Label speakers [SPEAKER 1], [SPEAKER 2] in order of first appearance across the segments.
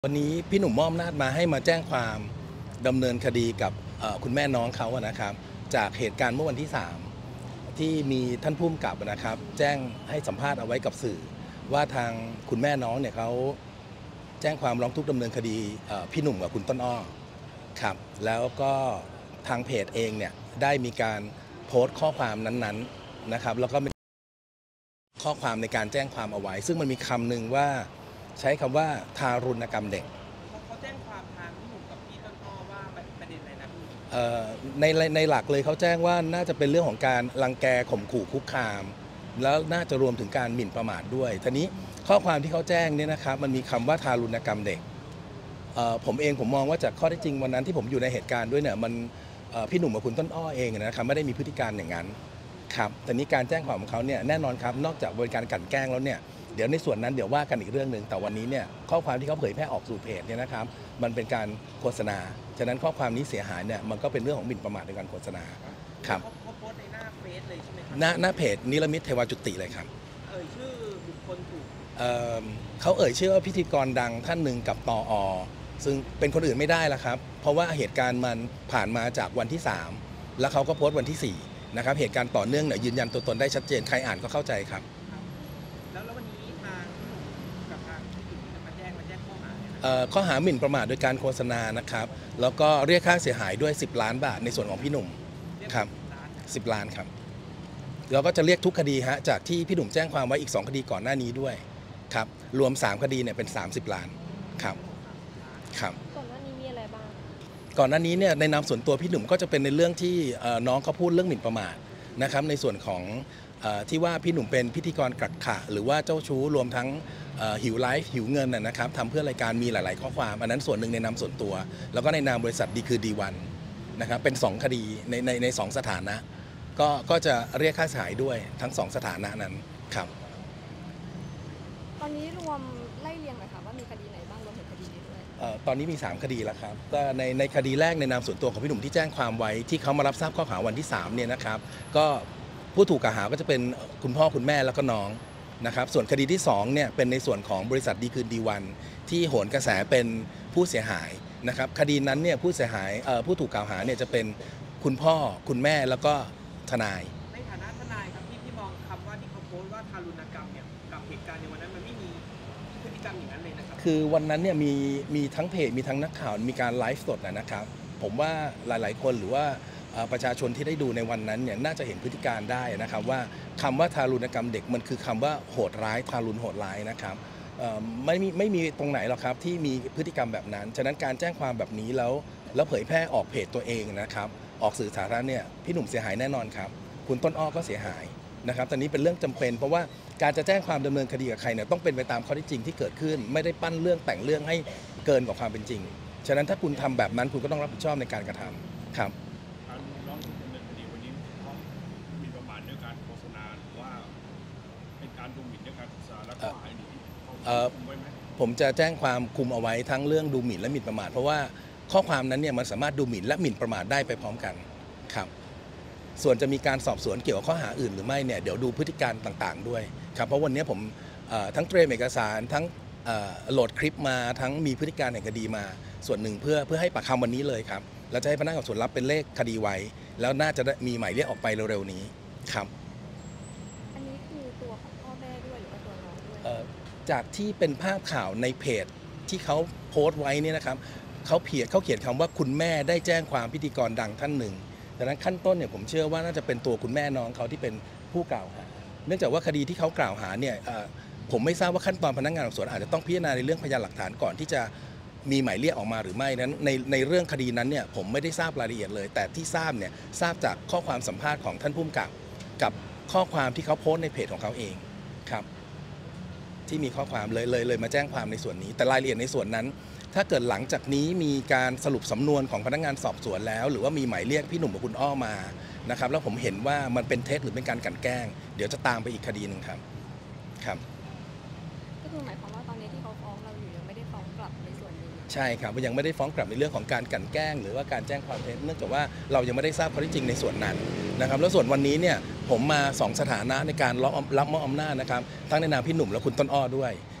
[SPEAKER 1] วันนี้พี่หนุ่มมอบอำนาจมาให้มาแจ้งความดำเนินคดีกับคุณแม่น้องเขานะครับจากเหตุการณ์เมื่อวันที่3ที่มีท่านผู้กำกับนะครับแจ้งให้สัมภาษณ์เอาไว้กับสื่อว่าทางคุณแม่น้องเนี่ยเขาแจ้งความร้องทุกข์ดำเนินคดีพี่หนุ่มกับคุณต้นอ้อครับแล้วก็ทางเพจเองเนี่ยได้มีการโพสต์ข้อความนั้นๆนะครับแล้วก็มีข้อความในการแจ้งความเอาไว้ ซึ่งมันมีคำหนึ่งว่าใช้คำว่าทารุณกรรมเด็ก
[SPEAKER 2] เขาแจ้งความทางพี่หนุ่มกับพี่ต้นอ้อว่าประเด็นอะไรนะพี่
[SPEAKER 1] ในหลักเลยเขาแจ้งว่าน่าจะเป็นเรื่องของการรังแกข่มขู่คุกคามแล้วน่าจะรวมถึงการหมิ่นประมาทด้วยทีนี้ข้อความที่เขาแจ้งเนี่ยนะครับมันมีคำว่าทารุณกรรมเด็กผมมองว่าจากข้อเท็จจริงวันนั้นที่ผมอยู่ในเหตุการณ์ด้วยเนี่ยมันพี่หนุ่มกับคุณต้นอ้อเองนะครับไม่ได้มีพฤติการอย่างนั้นครับแต่นี้การแจ้งความของเขาเนี่ยแน่นอนครับนอกจากบริการกลั่นแกล้งแล้วเนี่ยเดี๋ยวในส่วนนั้นเดี๋ยวว่ากันอีกเรื่องหนึ่งแต่วันนี้เนี่ยข้อความที่เขาเผยแพร่ออกสู่เพจเนี่ยนะครับมันเป็นการโฆษณาฉะนั้นข้อความนี้เสียหายเนี่ยมันก็เป็นเรื่องของหมิ่นประมาทในการโฆษณาครับ
[SPEAKER 2] เขาโพสต์ในหน้าเฟซเลยใช่ไหมครั
[SPEAKER 1] หน้าเพจนิรมิตเทวาจุติเลยครับ
[SPEAKER 2] ชื่อบุคคลถูก
[SPEAKER 1] เขาชื่อว่าพิธีกรดังท่านหนึ่งกับตอซึ่งเป็นคนอื่นไม่ได้ละครับเพราะว่าเหตุการณ์มันผ่านมาจากวันที่3แล้วเขาก็โพสต์วันที่4นะครับเหตุการณ์ต่อเนื่องเนี่ยยืนยันตัวตนได้ชัดเจนใครอ่านก็เข้าใจครับ
[SPEAKER 2] แล้ววันนี้ทางพี่หนุ่มกับทางพี่จุ๋มจะมาแจ้งข้อหา
[SPEAKER 1] ข้อหาหมิ่นประมาทโดยการโฆษณานะครับแล้วก็เรียกค่าเสียหายด้วย10 ล้านบาทในส่วนของพี่หนุ่มครับ10 ล้านครับเราก็จะเรียกทุกคดีฮะจากที่พี่หนุ่มแจ้งความไว้อีก2คดีก่อนหน้านี้ด้วยครับรวม3คดีเนี่ยเป็น30 ล้านครับครับ
[SPEAKER 3] ก่อนหน้านี้มีอะไรบ้าง
[SPEAKER 1] ก่อนหน้านี้เนี่ยในนามส่วนตัวพี่หนุ่มก็จะเป็นในเรื่องที่น้องเขาพูดเรื่องหมิ่นประมาทนะครับในส่วนของที่ว่าพี่หนุ่มเป็นพิธีกรกักขะหรือว่าเจ้าชู้รวมทั้งหิวไลฟ์หิวเงินนะครับทำเพื่อรายการมีหลายๆข้อความอันนั้นส่วนหนึ่งในนามส่วนตัวแล้วก็ในนามบริษัทดีคือดีวันนะครับเป็น2คดีใน2สถานะก็จะเรียกค่าเสียหายด้วยทั้ง2สถานะนั้นครับ
[SPEAKER 3] ตอนนี้รวมไล่เรียงหน่อยค่ะว่ามีคดีไหนบ้างรวมถึงคดีนี้ด้วย
[SPEAKER 1] ตอนนี้มี3คดีแล้วครับก็ในคดีแรกในนามส่วนตัวของพี่หนุ่มที่แจ้งความไว้ที่เขามารับทราบข้อหาวันที่3เนี่ยนะครับก็ผู้ถูกกล่าวหาก็จะเป็นคุณพ่อคุณแม่แล้วก็น้องนะครับส่วนคดีที่2เนี่ยเป็นในส่วนของบริษัทดีคืนดีวันที่โหนกระแสเป็นผู้เสียหายนะครับคดีนั้นเนี่ยผู้เสียหายผู้ถูกกล่าวหาเนี่ยจะเป็นคุณพ่อคุณแม่แล้วก็ทนาย
[SPEAKER 2] ในฐานะทนายครับที่มองคำว่าที่เขาโพสต์ว่าทารุณกรรมเนี่ยกับเหตุการณ์ในวันนั้นมันไม่มีพฤติกรรมอย่างนั้นเลยนะครับ
[SPEAKER 1] คือวันนั้นเนี่ยมีทั้งเพจมีทั้งนักข่าวมีการไลฟ์สดนะครับผมว่าหลายๆคนหรือว่าประชาชนที่ได้ดูในวันนั้นเนี่ยน่าจะเห็นพฤติการได้นะครับว่าคำว่าทารุณกรรมเด็กมันคือคำว่าโหดร้ายทารุณโหดร้ายนะครับไม่มีตรงไหนหรอกครับที่มีพฤติกรรมแบบนั้นฉะนั้นการแจ้งความแบบนี้แล้วเผยแพร่ออกเพจตัวเองนะครับออกสื่อสาธารณะเนี่ยพี่หนุ่มเสียหายแน่นอนครับคุณต้นอ้อก็เสียหายนะครับตอนนี้เป็นเรื่องจำเป็นเพราะว่าการจะแจ้งความดำเนินคดีกับใครเนี่ยต้องเป็นไปตามข้อเท็จจริงที่เกิดขึ้นไม่ได้ปั้นเรื่องแต่งเรื่องให้เกินกว่าความเป็นจริงฉะนั้นถ้าคุณทำแบบนั้นคุณก็ต้องรับผิดชอบในการกระทำครับ
[SPEAKER 4] ร้องทุกข์ดำเนินคดีวันนี้เขามีประมาทด้วยการโฆษณาหรือว่าเป็นการดูหมิ่นด้วยการโฆษณาและข้อหาอื่นเขาคุมไว้ไหม
[SPEAKER 1] ผมจะแจ้งความคุมเอาไว้ทั้งเรื่องดูหมิ่นและหมิ่นประมาทเพราะว่าข้อความนั้นเนี่ยมันสามารถดูหมิ่นและหมิ่นประมาทได้ไปพร้อมกันครับส่วนจะมีการสอบสวนเกี่ยวกับข้อหาอื่นหรือไม่เนี่ยเดี๋ยวดูพฤติการต่างๆด้วยครับเพราะวันนี้ผมทั้งเตรียมเอกสารทั้งโหลดคลิปมาทั้งมีพฤติการแห่งคดีมาส่วนหนึ่งเพื่อให้ปากคำวันนี้เลยครับแล้วจะให้พนักงานสอบสวนรับเป็นเลขคดีไว้แล้วน่าจะมีหมายเรียกออกไปเร็วๆนี้ครับ
[SPEAKER 3] อันนี้คือตัวของพ่อแม่ด้วยหรือว่าตัวน้องด้วย
[SPEAKER 1] จากที่เป็นภาพข่าวในเพจที่เขาโพสต์ไว้เนี่ยนะครับเขาเขียนคำว่าคุณแม่ได้แจ้งความพิธีกรดังท่านหนึ่งดังนั้นขั้นต้นเนี่ยผมเชื่อว่าน่าจะเป็นตัวคุณแม่น้องเขาที่เป็นผู้กล่าวหาเนื่องจากว่าคดีที่เขากล่าวหาเนี่ยผมไม่ทราบว่าขั้นตอนพนักงานสอบสวนอาจจะต้องพิจารณาในเรื่องพยานหลักฐานก่อนที่จะมีหมายเรียกออกมาหรือไม่นั้นในเรื่องคดีนั้นเนี่ยผมไม่ได้ทราบรายละเอียดเลยแต่ที่ทราบเนี่ยทราบจากข้อความสัมภาษณ์ของท่านผู้กำกับข้อความที่เขาโพสต์ในเพจของเขาเองครับที่มีข้อความเลยมาแจ้งความในส่วนนี้แต่รายละเอียดในส่วนนั้นถ้าเกิดหลังจากนี้มีการสรุปสำนวนของพนักงานสอบสวนแล้วหรือว่ามีหมายเรียกพี่หนุ่มกับคุณอ้อมานะครับแล้วผมเห็นว่ามันเป็นเท็จหรือเป็นการกลั่นแกล้งเดี๋ยวจะตามไปอีกคดีหนึ่งครับ
[SPEAKER 3] ก็คือหมายความว่าตอนนี้ที่เขาฟ้องเราอยู่ยังไม่ได้ฟ้องกลับในส่วนนี้
[SPEAKER 1] ใช่ครับยังไม่ได้ฟ้องกลับในเรื่องของการกลั่นแกล้งหรือว่าการแจ้งความเท็จเนื่องจากว่าเรายังไม่ได้ทราบข้อเท็จจริงในส่วนนั้นนะครับแล้วส่วนวันนี้เนี่ยผมมา2สถานะในการรับมอบอำนาจนะครับทั้งในนามพี่หนุ่มและคุณต้นอ้อด้วย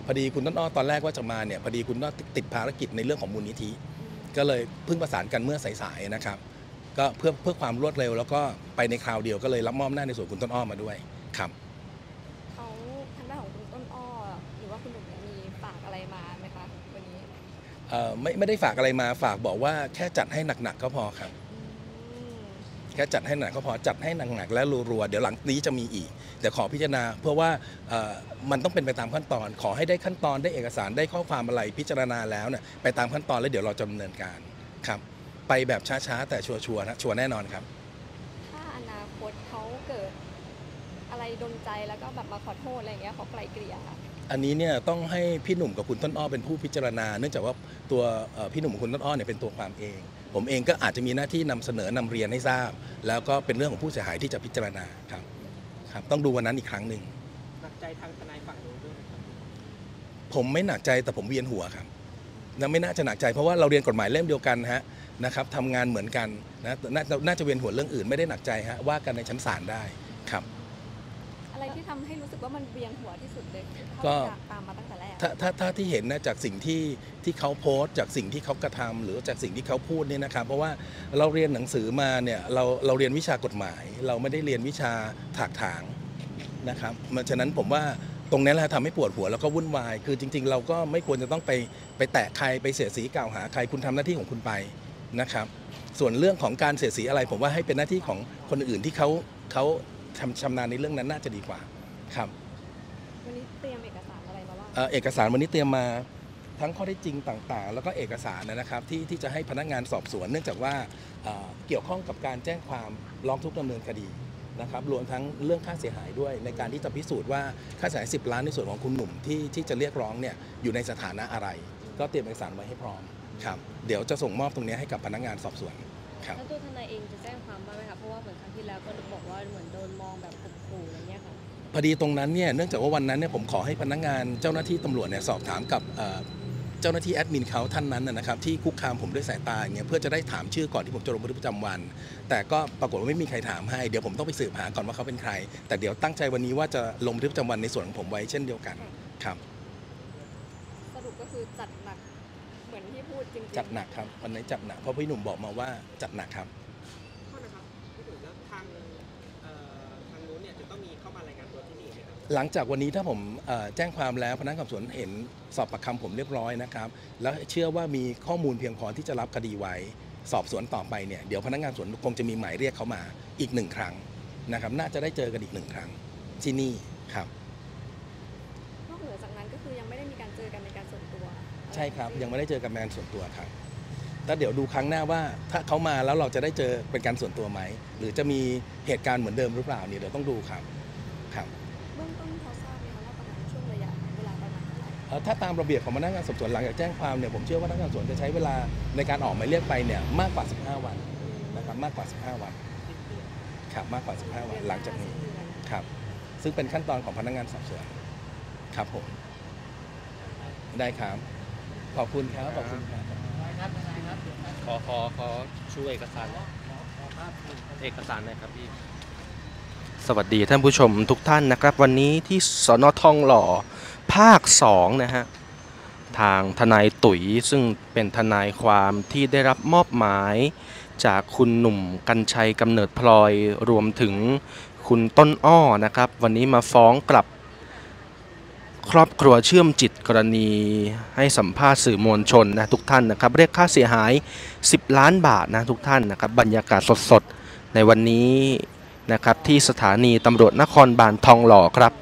[SPEAKER 1] พอดีคุณต้นอ้อตอนแรกว่าจะมาเนี่ยพอดีคุณต้นอ้อติดภารกิจในเรื่องของมูลนิธิก็เลยเพิ่งประสานกันเมื่อสายๆนะครับก็เพื่อความรวดเร็วแล้วก็ไปในคราวเดียวก็เลยรับมอบหน้าในส่วนคุณต้นอ้อมาด้วยครับ
[SPEAKER 3] เขาทางด้านของคุณต้นอ้อหรือว่าคุณหนุ่มเนี่ยมีฝากอะไรมาไหมคะวันนี้
[SPEAKER 1] ไม่ได้ฝากอะไรมาฝากบอกว่าแค่จัดให้หนักๆก็พอครับ
[SPEAKER 3] อืม
[SPEAKER 1] แค่จัดให้หนักก็พอจัดให้หนักๆและรัวๆเดี๋ยวหลังนี้จะมีอีกเดี๋ยวขอพิจารณาเพื่อว่ามันต้องเป็นไปตามขั้นตอน ขอให้ได้ขั้นตอนได้เอกสารได้ข้อความอะไรพิจารณาแล้วเนี่ยไปตามขั้นตอนแล้วเดี๋ยวเราจะดำเนินการครับไปแบบช้าๆแต่ชัวร์ๆนะชัวร์แน่นอนครับ
[SPEAKER 3] ถ้าอนาคตเขาเกิดอะไรดลใจแล้วก็แบบมาขอโทษอะไรอย่างเงี้ยเขาไกลเกลี่ยค่ะ
[SPEAKER 1] อันนี้เนี่ยต้องให้พี่หนุ่มกับคุณต้นอ้อเป็นผู้พิจารณาเนื่องจากว่าตัวพี่หนุ่มกับคุณต้นอ้อเนี่ยเป็นตัวความเอง ผมเองก็อาจจะมีหน้าที่นำเสนอนำเรียนให้ทราบ แล้วก็เป็นเรื่องของผู้เสียหายที่จะพิจารณาครับต้องดูวันนั้นอีกครั้งหนึ่ง
[SPEAKER 2] หนักใจทางทนายฝั่งโน้นด้วยไหมครับ
[SPEAKER 1] ผมไม่หนักใจแต่ผมเวียนหัวครับนะไม่น่าจะหนักใจเพราะว่าเราเรียนกฎหมายเล่มเดียวกันนะครับทำงานเหมือนกันนะน่าจะเวียนหัวเรื่องอื่นไม่ได้หนักใจว่ากันในชั้นศาลได้ครับ
[SPEAKER 3] อะไรที่ทำให้รู้สึกว่ามันเวียนหัวที่สุดเลย
[SPEAKER 1] ก็
[SPEAKER 3] เท่าที่ตามมาตั้งแต่แรก
[SPEAKER 1] ถ้าที่เห็นนะจากสิ่งที่เขาโพสต์จากสิ่งที่เขากระทำหรือจากสิ่งที่เขาพูดเนี่ยนะครับเพราะว่าเราเรียนหนังสือมาเนี่ยเราเรียนวิชากฎหมาย เราไม่ได้เรียนวิชาถากถางนะครับฉะนั้นผมว่าตรงนี้แหละทำให้ปวดหัวแล้วก็วุ่นวายคือจริงๆ เราก็ไม่ควรจะต้องไปแตะใครไปเสียดสีกล่าวหาใครคุณทำหน้าที่ของคุณไปนะครับส่วนเรื่องของการเสียดสีอะไรผมว่าให้เป็นหน้าที่ของคนอื่นที่เขาชำนาญในเรื่องนั้นน่าจะดีกว่าครับ
[SPEAKER 3] วันนี้เตรียมเอกสารอะไรมาบ้าง
[SPEAKER 1] เอกสารวันนี้เตรียมมาทั้งข้อเท็จจริงต่างๆ แล้วก็เอกสารนะครับที่จะให้พนักงานสอบสวนเนื่องจากว่าเกี่ยวข้องกับการแจ้งความร้องทุกข์ดำเนินคดีนะครับรวมทั้งเรื่องค่าเสียหายด้วยในการที่จะพิสูจน์ว่าค่าเสียหาย10 ล้านในส่วนของคุณหนุ่มที่จะเรียกร้องเนี่ยอยู่ในสถานะอะไร ก็เตรียมเอกสารไว้ให้พร้อมครับเดี๋ยวจะส่งมอบตรงนี้ให้กับพนักงานสอบสวนครับ
[SPEAKER 5] แล้วตัวทนายเองจะแจ้งความบ้างไหมคะเพราะว่าเหมือนครั้งที่แล้วก็บอกว่าเหมือนโดนมองแบบข่มขู่อะไรเงี้ยค่ะ
[SPEAKER 1] พอดีตรงนั้นเนี่ยเนื่องจากว่าวันนั้นเนี่ยผมขอให้พนักงานเจ้าหน้าที่ตำรวจเนี่ยสอบถามกับเจ้าหน้าที่แอดมินเขาท่านนั้นนะครับที่คุกคามผมด้วยสายตาอย่างเงี้ยเพื่อจะได้ถามชื่อก่อนที่ผมจะลงบันทึกประจำวัน แต่ก็ปรากฏว่าไม่มีใครถามให้เดี๋ยวผมต้องไปสืบหาก่อนว่าเขาเป็นใคร แต่เดี๋ยวตั้งใจวันนี้ว่าจะลงบันทึกประจำวันในส่วนของผมไว้เช่นเดียวกันครับ
[SPEAKER 3] สรุปก็คือจัดหนักเหมือนที่พูดจริงๆ
[SPEAKER 1] จัดหนักครับวันนี้จัดหนักเพราะพี่หนุ่มบอกมาว่าจัดหนักครับ
[SPEAKER 2] โทษนะครับพี่ตุ๋ยแล้วทางนู้นเนี่ยจะต้องมีเข้ามารายงานตัวที่นี่ไหมครับ
[SPEAKER 1] หลังจากวันนี้ถ้าผมแจ้งความแล้วพนักงานสอบสวนเห็นสอบปากคำผมเรียบร้อยนะครับแล้วเชื่อว่ามีข้อมูลเพียงพอที่จะรับคดีไว้สอบสวนต่อไปเนี่ยเดี๋ยวพนักงานสอบสวนคงจะมีหมายเรียกเขามาอีก1 ครั้งนะครับน่าจะได้เจอกันอีก1 ครั้งที่นี่ครับ
[SPEAKER 3] นอกเหนือจากนั้นก็คือยังไม่ได้มีการเจอกันในการส่วนตัว
[SPEAKER 1] ใช่ครับยังไม่ได้เจอกันเป็นการส่วนตัวครับแต่เดี๋ยวดูครั้งหน้าว่าถ้าเขามาแล้วเราจะได้เจอเป็นการส่วนตัวไหมหรือจะมีเหตุการณ์เหมือนเดิมหรือเปล่าเนี่ยเดี๋ยวต้องดูครับครับ
[SPEAKER 3] เบื้องต้นพอทราบไหมคะว่าประมาณช่วงระยะเวลาประมาณเท่าไหร่
[SPEAKER 1] ถ้าตามระเบียบของพนักงานสอบสวนหลังจากแจ้งความเนี่ยผมเชื่อว่าพนักงานสอบสวนจะใช้เวลาในการออกหมายเรียกไปเนี่ยมากกว่า15 วันนะครับมากกว่า15 วันครับมากกว่า15 วันหลังจากนี้ครับซึ่งเป็นขั้นตอนของพนักงานสอบสวนครับผมได้ครับขอบคุณครับขอบคุณครับ
[SPEAKER 6] ขอช่วยเอกสารหน่อยครับพี่ สวัสดีท่านผู้ชมทุกท่านนะครับ วันนี้ที่สน.ทองหล่อภาค 2นะฮะทางทนายตุ๋ยซึ่งเป็นทนายความที่ได้รับมอบหมายจากคุณหนุ่มกรรชัยกำเนิดพลอยรวมถึงคุณต้นอ้อนะครับวันนี้มาฟ้องกลับครอบครัวเชื่อมจิตกรณีให้สัมภาษณ์สื่อมวลชนนะทุกท่านนะครับเรียกค่าเสียหาย10 ล้านบาทนะทุกท่านนะครับบรรยากาศสดๆในวันนี้นะครับที่สถานีตำรวจนครบาลทองหล่อครับ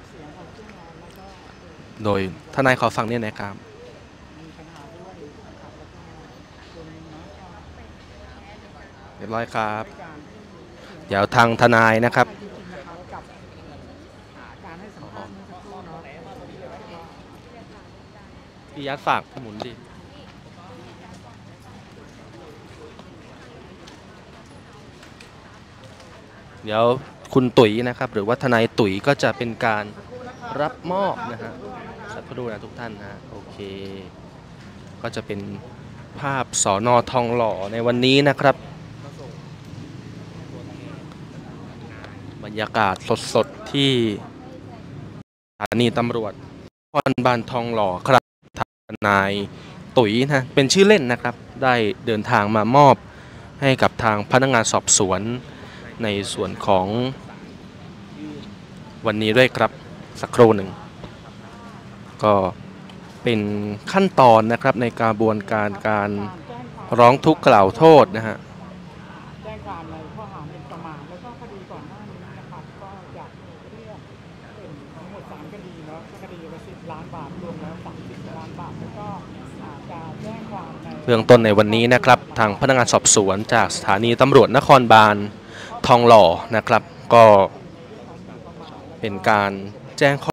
[SPEAKER 6] โดยทนายขอฟังเนี่ยนะครับเรียบร้อยครับเดี๋ยวทางทนายนะครับพี่ยัดฝากหมุนดิเดี๋ยวคุณตุ๋ยนะครับหรือว่าทนายตุ๋ยก็จะเป็นการรับมอบนะฮะสักครู่นะทุกท่านนะโอเคก็จะเป็นภาพสน.ทองหล่อในวันนี้นะครับบรรยากาศสดๆที่สถานีตำรวจรบาลทองหล่อครับทนายตุ๋ยนะเป็นชื่อเล่นนะครับ ได้เดินทางมามอบให้กับทางพนักงานสอบสวนในส่วนของวันนี้ด้วยครับสักครู่หนึ่งก็เป็นขั้นตอนนะครับในกระบวนการร้องทุกข์กล่าวโทษนะฮะ
[SPEAKER 7] แจ้งความในข้อหาหมิ่นประมาทแล้วก็คดีก่อนหน้านี้นะครับก็จากเรื่องเป็นทั้งหมด3คดีเนาะคดีละ10 ล้านบาทรวมแล้ว30 ล้านบาทแล้วก็จะแจ้งความใน
[SPEAKER 6] เบื้องต้นในวันนี้นะครับทางพนักงานสอบสวนจากสถานีตำรวจนครบาลทองหล่อนะครับก็เป็นการแจ้งข้อ